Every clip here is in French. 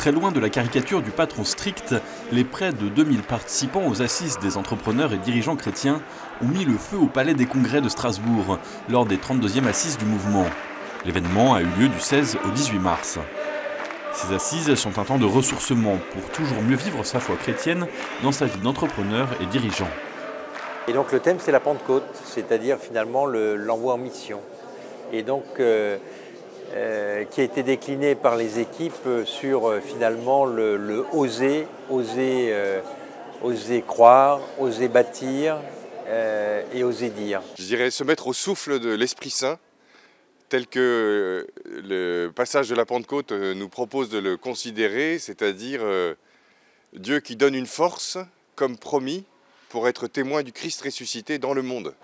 Très loin de la caricature du patron strict, les près de 2000 participants aux assises des entrepreneurs et dirigeants chrétiens ont mis le feu au Palais des Congrès de Strasbourg lors des 32e assises du mouvement. L'événement a eu lieu du 16 au 18 mars. Ces assises sont un temps de ressourcement pour toujours mieux vivre sa foi chrétienne dans sa vie d'entrepreneur et dirigeant. Et donc le thème c'est la Pentecôte, c'est-à-dire finalement l'envoi en mission. Et donc qui a été décliné par les équipes sur finalement le oser croire, oser bâtir et oser dire. Je dirais se mettre au souffle de l'Esprit Saint, tel que le passage de la Pentecôte nous propose de le considérer, c'est-à-dire Dieu qui donne une force, comme promis, pour être témoin du Christ ressuscité dans le monde.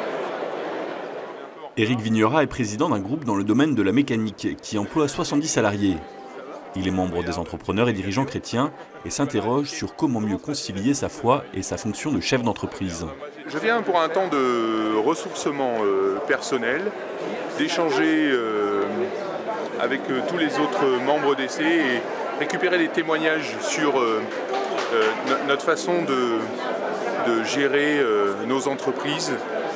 Éric Vignerat est président d'un groupe dans le domaine de la mécanique qui emploie 70 salariés. Il est membre des entrepreneurs et dirigeants chrétiens et s'interroge sur comment mieux concilier sa foi et sa fonction de chef d'entreprise. Je viens pour un temps de ressourcement personnel, d'échanger avec tous les autres membres d'EC et récupérer des témoignages sur notre façon de gérer nos entreprises,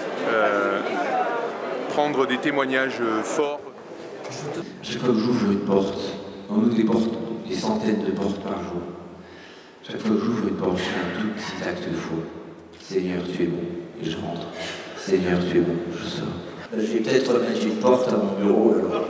prendre des témoignages forts. Chaque fois que j'ouvre une porte, on ouvre des portes, des centaines de portes par jour. Chaque fois que j'ouvre une porte, je fais un tout petit acte de foi. Seigneur, tu es bon, et je rentre. Seigneur, tu es bon, je sors. Je vais peut-être remettre une porte à mon bureau, alors.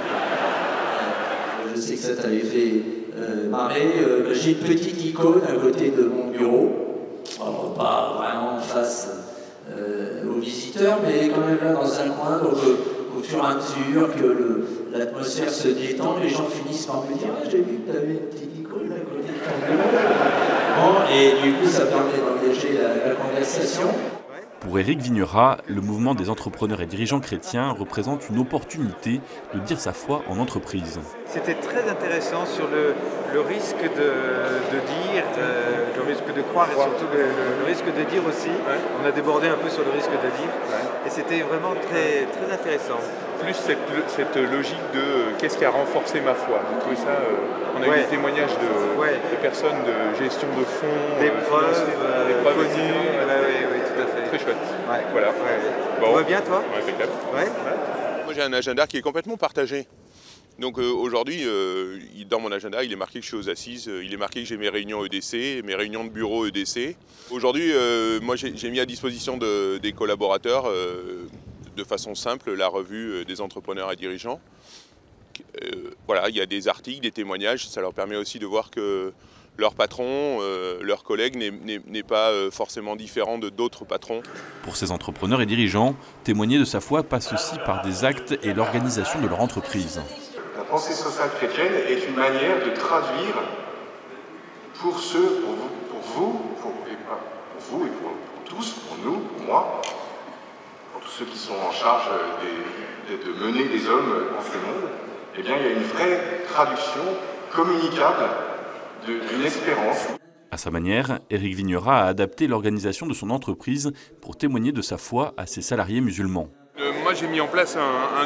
Je sais que ça t'avait fait marrer. J'ai une petite icône à côté de mon bureau. Alors, pas vraiment face aux visiteurs, mais quand même là dans un coin. Donc, au fur et à mesure que l'atmosphère se détend, les gens finissent par me dire « Ah, j'ai vu que tu avais une petite icône à côté de ton bureau. » Bon, et du coup, ça permet d'engager la conversation. Pour Éric Vignerat, le mouvement des entrepreneurs et dirigeants chrétiens représente une opportunité de dire sa foi en entreprise. C'était très intéressant sur le risque de dire, le risque de croire et surtout le risque de dire aussi. Ouais. On a débordé un peu sur le risque de dire et c'était vraiment très, très intéressant. Plus cette logique de qu'est-ce qui a renforcé ma foi. Donc, ça, on a eu des témoignages de personnes de gestion de fonds, des preuves connues. Oui, tout à fait. Très chouette. Ouais. Voilà. Ouais. Bon. Tu vas bien toi? Ouais, impeccable. Ouais. Moi j'ai un agenda qui est complètement partagé. Donc aujourd'hui, dans mon agenda, il est marqué que je suis aux assises, il est marqué que j'ai mes réunions EDC, mes réunions de bureau EDC. Aujourd'hui, moi j'ai mis à disposition des collaborateurs de façon simple la revue des entrepreneurs et dirigeants. Voilà, il y a des articles, des témoignages, ça leur permet aussi de voir que leur patron, leur collègue n'est pas forcément différent de d'autres patrons. Pour ces entrepreneurs et dirigeants, témoigner de sa foi passe aussi par des actes et l'organisation de leur entreprise. La pensée sociale chrétienne est une manière de traduire pour vous et pour tous, pour nous, pour moi, pour tous ceux qui sont en charge de mener des hommes dans ce monde, eh bien il y a une vraie traduction communicable d'une espérance. À sa manière, Éric Vignerat a adapté l'organisation de son entreprise pour témoigner de sa foi à ses salariés musulmans. Moi j'ai mis en place un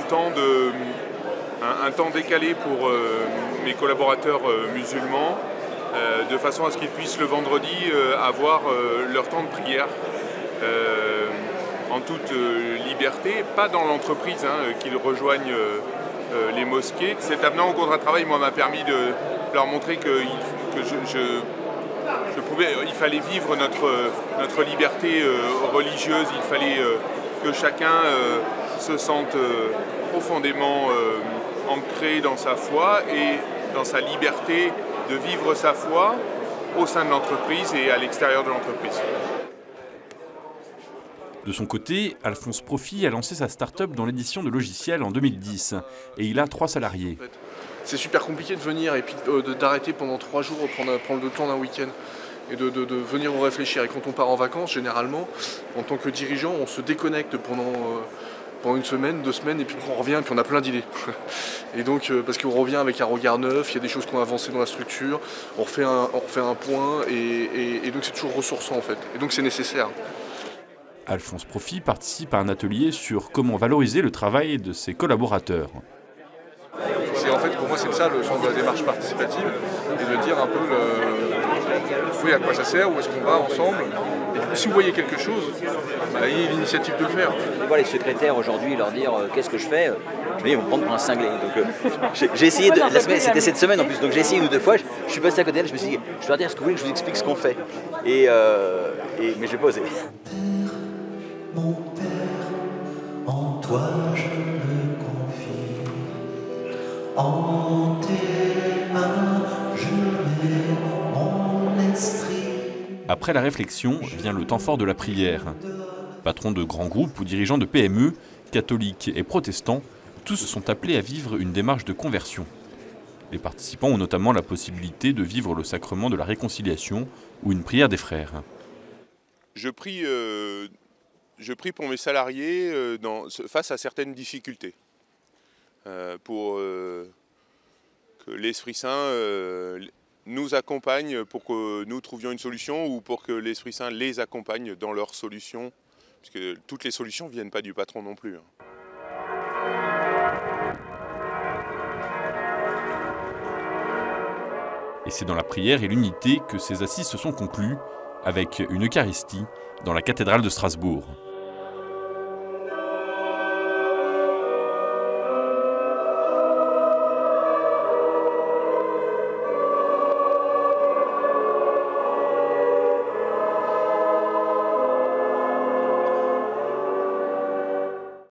temps décalé pour mes collaborateurs musulmans, de façon à ce qu'ils puissent le vendredi avoir leur temps de prière en toute liberté, pas dans l'entreprise, qu'ils rejoignent les mosquées. Cet avenant au contrat de travail m'a permis de leur montrer que il fallait vivre notre liberté religieuse, il fallait que chacun se sente profondément ancré dans sa foi et dans sa liberté de vivre sa foi au sein de l'entreprise et à l'extérieur de l'entreprise. De son côté, Alphonse Profit a lancé sa start-up dans l'édition de logiciels en 2010 et il a 3 salariés. C'est super compliqué de venir et puis d'arrêter pendant 3 jours, prendre le temps d'un week-end et de venir en réfléchir. Et quand on part en vacances, généralement, en tant que dirigeant, on se déconnecte pendant une semaine, 2 semaines, et puis on revient et puis on a plein d'idées. Et donc, parce qu'on revient avec un regard neuf, il y a des choses qui ont avancé dans la structure, on refait un point, et donc c'est toujours ressourçant en fait. Et donc c'est nécessaire. Alphonse Profit participe à un atelier sur comment valoriser le travail de ses collaborateurs. En fait, pour moi, c'est ça le sens de la démarche participative. et de dire un peu à quoi ça sert, où est-ce qu'on va ensemble. Et du coup, si vous voyez quelque chose, ayez l'initiative de le faire. On voit les secrétaires aujourd'hui leur dire qu'est-ce que je fais, je me dis ils vont me prendre pour un cinglé. Donc j'ai essayé, c'était cette semaine en plus, donc j'ai essayé une ou deux fois, je suis passé à côté d'elle, je me suis dit, je vais leur dire, est-ce que vous voulez que je vous explique ce qu'on fait, mais je vais pas osé. Mon père, en toi je me confie, en tes mains je mets mon esprit. Après la réflexion vient le temps fort de la prière. Patrons de grands groupes ou dirigeants de PME, catholiques et protestants, tous sont appelés à vivre une démarche de conversion. Les participants ont notamment la possibilité de vivre le sacrement de la réconciliation ou une prière des frères. Je prie pour mes salariés face à certaines difficultés, pour que l'Esprit Saint nous accompagne pour que nous trouvions une solution ou pour que l'Esprit Saint les accompagne dans leurs solutions, puisque toutes les solutions ne viennent pas du patron non plus. Et c'est dans la prière et l'unité que ces assises se sont conclues, avec une Eucharistie dans la cathédrale de Strasbourg.